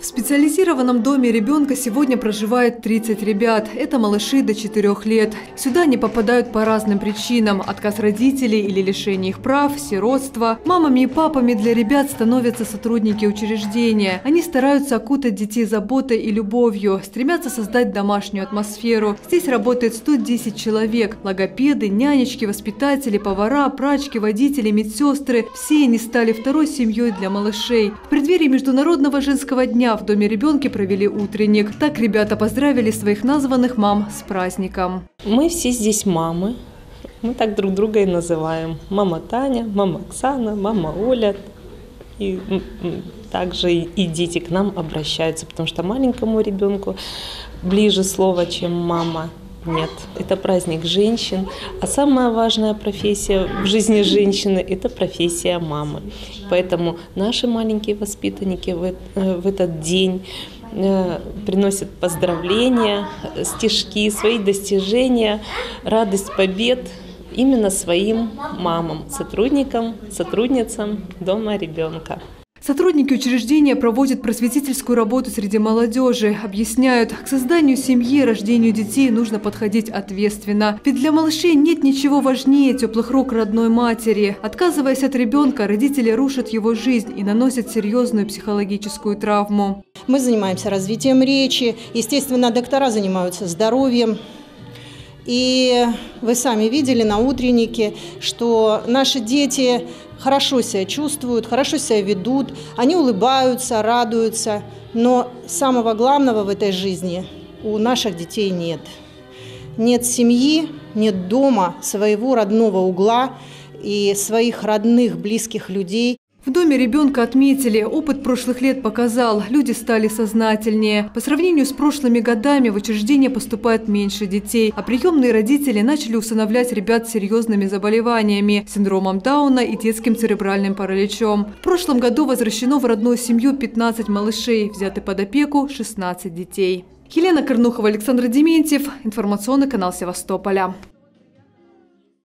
В специализированном доме ребенка сегодня проживает 30 ребят. Это малыши до 4 лет. Сюда они попадают по разным причинам. Отказ родителей или лишение их прав, сиротство. Мамами и папами для ребят становятся сотрудники учреждения. Они стараются окутать детей заботой и любовью, стремятся создать домашнюю атмосферу. Здесь работает 110 человек. Логопеды, нянечки, воспитатели, повара, прачки, водители, медсестры. Все они стали второй семьей для малышей. В преддверии Международного женского дня в доме ребенка провели утренник. Так ребята поздравили своих названных мам с праздником. Мы все здесь мамы. Мы так друг друга и называем. Мама Таня, мама Оксана, мама Оля. И также и дети к нам обращаются, потому что маленькому ребенку ближе слово, чем мама. Нет, это праздник женщин, а самая важная профессия в жизни женщины – это профессия мамы. Поэтому наши маленькие воспитанники в этот день приносят поздравления, стишки, свои достижения, радость побед именно своим мамам, сотрудникам, сотрудницам дома ребенка. Сотрудники учреждения проводят просветительскую работу среди молодежи. Объясняют, к созданию семьи, рождению детей нужно подходить ответственно. Ведь для малышей нет ничего важнее теплых рук родной матери. Отказываясь от ребенка, родители рушат его жизнь и наносят серьезную психологическую травму. Мы занимаемся развитием речи. Естественно, доктора занимаются здоровьем. И вы сами видели на утреннике, что наши дети хорошо себя чувствуют, хорошо себя ведут, они улыбаются, радуются. Но самого главного в этой жизни у наших детей нет. Нет семьи, нет дома, своего родного угла и своих родных, близких людей. В доме ребенка отметили, опыт прошлых лет показал, люди стали сознательнее. По сравнению с прошлыми годами в учреждение поступает меньше детей, а приемные родители начали усыновлять ребят с серьезными заболеваниями, синдромом Дауна и детским церебральным параличом. В прошлом году возвращено в родную семью 15 малышей, взяты под опеку 16 детей. Елена Корнухова, Александр Дементьев, информационный канал Севастополя.